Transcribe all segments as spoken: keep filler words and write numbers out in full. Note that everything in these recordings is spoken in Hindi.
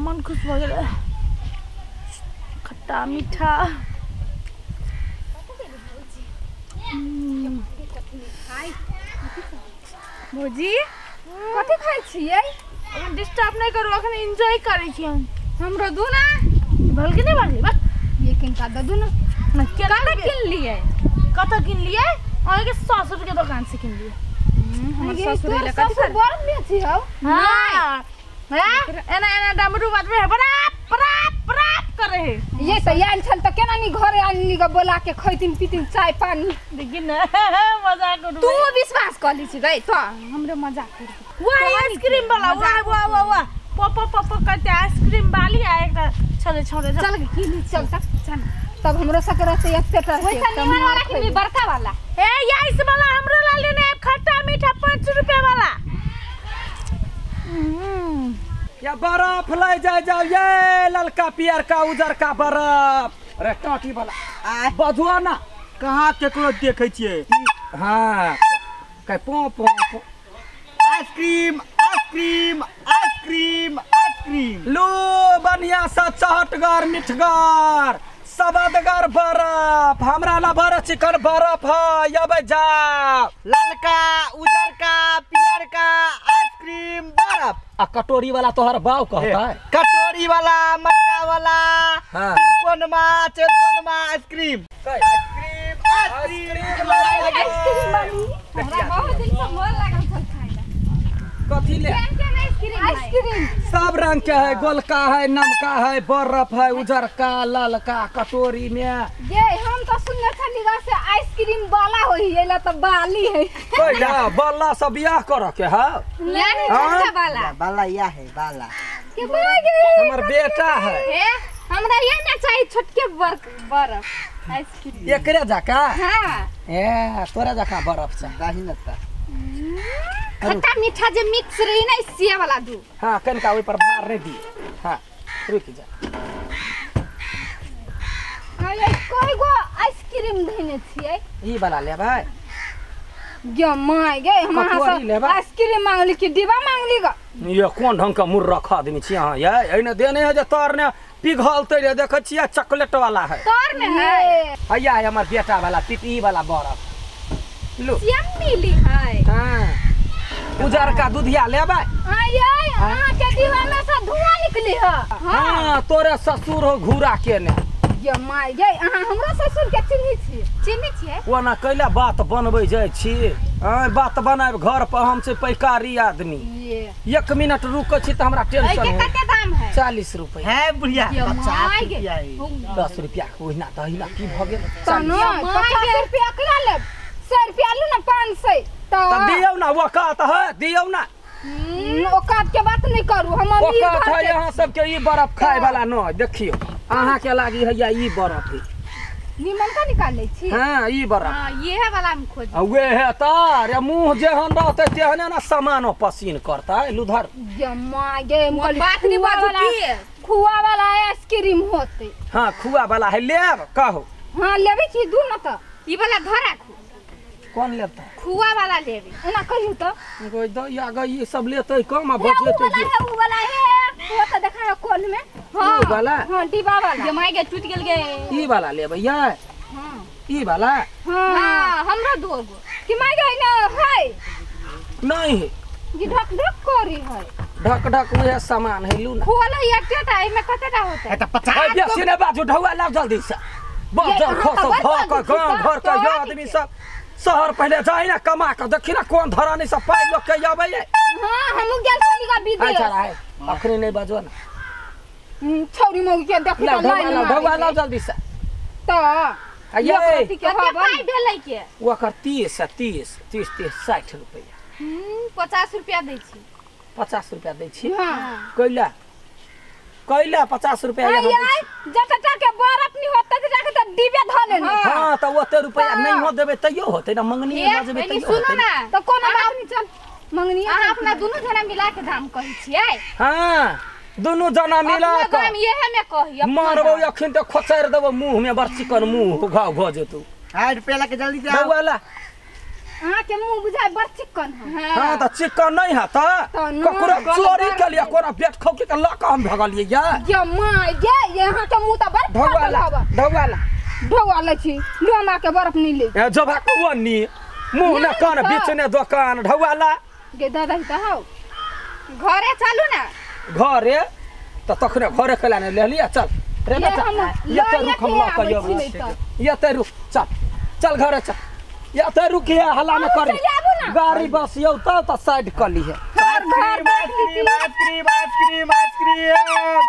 मन खुश हो गया। खट्टा मीठा भौजी कथी खाइ छियै? अखन डिस्टर्ब नहीं करू, अखन एंजॉय करै छी हम। हमरो दू ना भल के नहीं भागी बा ये किनका द दू ना ना कता किन लिए? कता किन लिए? और के ससुर के दुकान से किन लिए। हमर ससुर ले कथी कर बर ले छी हो? हां है एना एना डमरू बजबे बराप बराप बराप करे है। ये त आइल छल त केना नी घरे आनली ग बोला के खैतिन पीतिन चाय पानी। देखिन ना मजाक करू। तू विश्वास कर ली छी गई तो हमरे मजाक कर। वाह आइसक्रीम वाला वाह वाह वाह वाह पप पप करते आइसक्रीम वाली आ एकटा चले छोड़े चल की ली चल तक चल तब हमरो सकरा से एक पेट रहे त निमन वाला कि बड़का वाला ए ये इस वाला हमरो ला लेने खट्टा मीठा पाँच रुपए वाला। या बर्फ ले जाए जाओ ये ललका पियर का उजर का बर्फ। अरे टाटी वाला बजुआ ना कहाँ केकरो देखे छिए। हाँ कह पो पो आइसक्रीम आइसक्रीम आइसक्रीम आइसक्रीम लो बढ़िया सा चहटगर मिठगर सबदगर बर्फ हमरा ला भर चिकन बर्फ है। अब जाओ ललका उजर का पियर का आइसक्रीम बर्फ। आ कटोरी वाला तोहर बाव कहता है। कटोरी वाला मटका वाला हाँ कोनमा चरकोनमा आइसक्रीम आइसक्रीम आइसक्रीम आइसक्रीम हमरा बहुत दिन से मन लागल छल खाइला। कथी ले आइसक्रीम सब रंग के है, गोलका है नमका है बर्फ है उजर का ललका कटोरी में। ये हम तो सुनने छली गा से आइसक्रीम वाला होई एला त बाली है। कइला बाला सब बियाह कर के है यानी छोटा वाला बाला या है बाला के बागे हमर बेटा है। ए हमरा ये ना चाहिए छोटके बर्फ बर्फ आइसक्रीम एकरे जका हां ए तोरा जका बर्फ से दाही न त खट्टा मीठा जे मिक्स रही ना इसिया वाला दू। हां कनका ओइ पर भार नहीं दी। हां रुक जा अरे कोई गो आइसक्रीम देने छिए ई वाला ले भाई गे माय गे हम कटोरी लेबा? आइसक्रीम मांगली कि डिब्बा मांगली ग। ये कौन ढंग का मुर्रा खा देनी छी हां ये एने देने है जे तोर ने पिघलते रे देख छिया चॉकलेट वाला है तोर में है हैया है हमर बेटा वाला पिपी वाला बर्फ लो यम्मी है। हां उजर का दूधिया लेबे। हां ये हां के दीवार में से धुआं निकली है। हां तोरे ससुर हो घूरा के ने गे माय गे अहाँ हमरा ससुर के चिन्ही छी चिन्ही छिए ओना कैला बात बनबै जाय छी। हां बात बनाब घर पर हम से पैकारी आदमी ये एक मिनट रुक छी त हमरा टेंशन के हो। कते दाम है? चालीस रुपए है बुढ़िया गे माय गे दस रुपया ओहिना दहिना की भ गेल तनो पचास रुपया करा ले सौ रुपया लू ना पाँच सौ त तो दियौ ना वकात है दियौ ना औकात के बात नहीं करू हम अमीर वकात घर है के यहाँ सब के ई बर्फ खाए वाला न देखियो अहाँ के लागी है या ई बर्फ है। निमन का निकाल ले छी। हां ई बर्फ हां ये है वाला हम खोज आ वे है तार मुंह जेहन रहते तेहने ना सामानो पसीन करता है लुधर। गे माय गे मोर बात नहीं बाजू की खुआ वाला आइसक्रीम होते। हां खुआ वाला है लेब कहो। हां लेबे की दू न त ई वाला घर रखू कौन लेता खुआ वाला लेबे एना कहियो त कोई द या गई ये सब लेते कम आ बचले तो वाला है उ वाला है वो त देखा है कॉल में। हां वाला हां डिब्बा वाला जे माय के टूट गेल गे ई वाला ले भैया। हां ई वाला हां हमरा दो गो कि माय गे न है नहीं है ये ढक ढक करी है ढक ढक में सामान है लू ना खोला एकटा टा में कतेटा होता है त पचास ए बेसी ने बाजू ढौआ लाग जल्दी से बाजार खस भक गांव घर का ये आदमी सब शहर पहले जाए ना कमा के देखी ना कौन धरानी सब पाई लोग के आवे ये। हां हम गेल छली का विदेश अच्छा रहे अखनी नहीं बाजो ना छौरी मौगी के देख ला त ढौआ ढौआ लाग जल्दी से त ये कते पाई भेलै के वो कर तीस तीस तीस तीस साठ रुपया पचास रुपया दै छी पचास रुपया दै छी। हां कैला कैला पचास रुपया जत के बर्फ नहीं होता त जाके त डिबे ध लेने। हां त ओते रुपया नहीं हो देबे तइयो होते ना मंगनी में बजबे तइयो सुनो ना त कोनो बात नहीं चल मंगनी अहाँ अपना दोनों जना मिला के दाम कहै छियै। हां दोनों जना मिला अपना के दाम इहे में कही मारबो अखन त खोचर देबो मुंह में बड़ चिकन मुंह घाव भ जेतौ। आठ रुपया ला के जल्दी से ढौआ ला हां के मुंह बुझाय बड़ चिकन है हां त चिकन नहीं है त ककरो चोरी के लिए कोना पेट खौके के लक हम भगलिए या ये माय गे यहां के मुंह त बड़ ढौवाला ढौवाला ढौवाला छी लोमा के बर्फ नहीं ले ए जबा कोनी मुंह न कान बेचने दुकान ढौवाला गे दादा त हो घरे चलू ना घरे त तखने घरे खला ने ले लिया चल रे बच्चा ये त रुक हम लक यो ये त रुक चल चल घरे चल या त रुक है हल्ला न कर गाड़ी बस यौ त त साइड कर ली है ice cream ice cream ice cream ice cream ice cream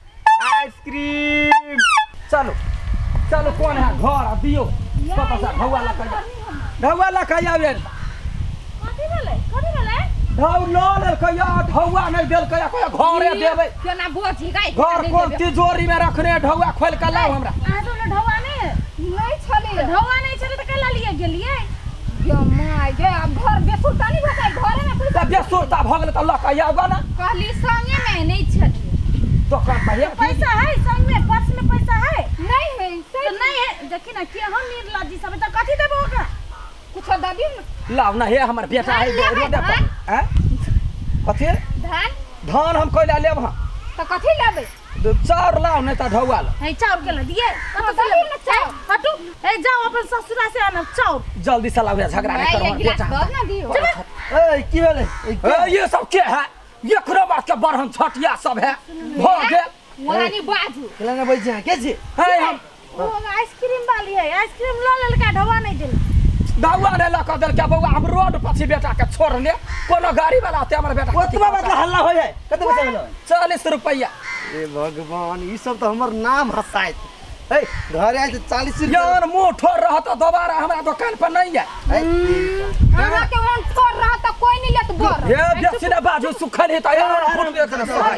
ice cream चलो चलो कौन है घर दियो पता सा ढौवाला कहिया ढौवाला कहिया रे कथि भेलै कथि भेलै ढौ न कहिया ढौवा नहीं देल कहिया कहिया घरे देबै केना बोझी गाय घर को तिजोरी में रखने ढौवा खोल के लाओ हमरा आ तो ढौवा नहीं नहीं छले ढौवा नहीं छले त कला लिए गेलिए ये माय गे अब घर बेसुरता नहीं भकाई घरे में कोई त बेसुरता भ गेल त ल कहिया आबा ना कहली संगे में नहीं छले दुकान पे पैसा है संग में पर्स में पैसा है नहीं है तो नहीं है देखी ना कि हम निर्लज्जी सब त कथि देबो ओकरा कुछ द दी लाओ ना हे हमर बेटा है रोड पर हैं कथि धान धान हम कोइला लेब हां तो कथि लेबै चार लाओ नहीं त ढौवा ला है चाउर के दिए कथि ले चाउर हटू ए जाओ अपन ससुरा से आना चाउर जल्दी से लाओ झगड़ा नहीं करो गिलास बेटा दो ना दियो ए की भेलै ए ये सब के है ये खरबर के बरहन छटिया सब है भ गेल वानी बाजू केला बैठ जा के छी है हम वो आइसक्रीम वाली है आइसक्रीम लो ललका ढौवा नहीं दिल ढौवा ने लक देल के बउआ हम रोड पछि बेटा के छोड़ने कोनो गाड़ी वाला ते हमर बेटा ओतबा मतलब हल्ला हो जाए कते पैसा भेलो चालीस रुपया ए भगवान ई सब तो हमर नाम हसाइत ए घरे आए तो चालीस रुपया यार मुंह ठोर रहा तो दोबारा हमरा दुकान पर नहीं है हमरा के मन छोड़ रहा तो कोई नहीं लेत बर ये बेचने बाजू सुखल है त यार फुट दे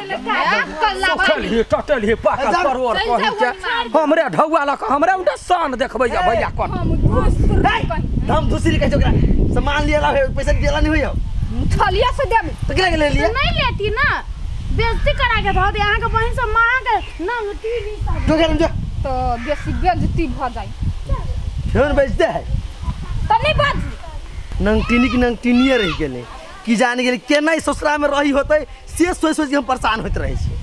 सुखल है टटल है पाकल करोड़ कहि के हमरे ढौवा लक हमरे उठा शान देखबै जा भैया कोन हम दूसरी कह जोकरा सामान लिया ला पैसा देला नहीं होयो छलिया से देब तो केला के ले लिया नहीं लेती ना बेइज्जती करा के धो दे अहाँ के बहन सब मां के ना टीवी सब तो कर जो तो बेसी बेइज्जती भ जाई फिर बेचते है त नहीं बाज नंगटिनी की नंगटिनिए रह गेले की जाने गेले केना ससुरा में रही होतै से सोच सोच के हम परेशान होत रहे छी